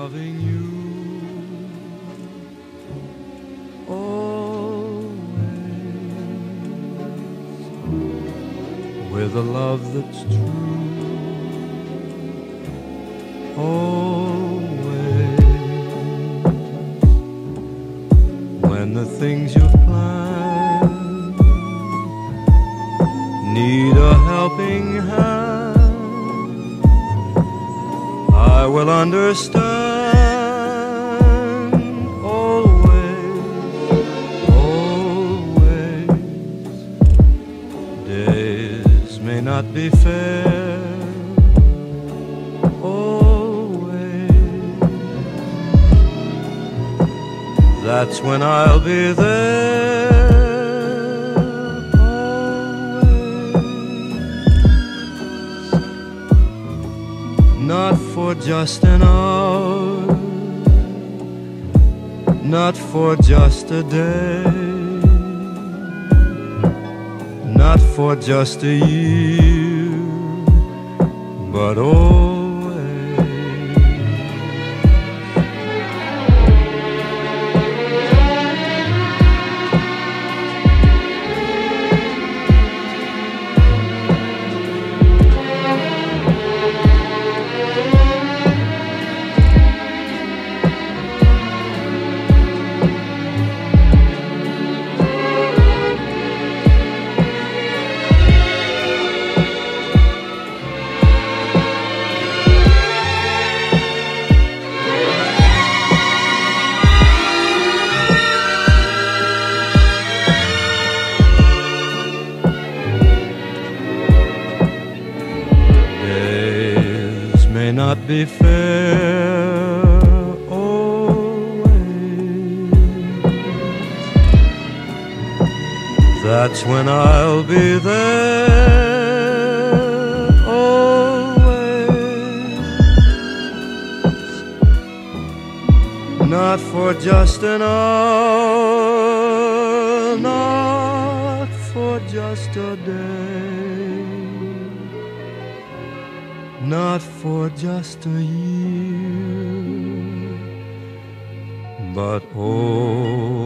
loving you always, with a love that's true always. When the things you've planned need a helping hand, I will understand always, always. Days may not be fair, always. That's when I'll be there, not for just an hour, not for just a day, not for just a year, but always. May not be fair, always. That's when I'll be there, always. Not for just an hour, not for just a day, not for just a year, but oh.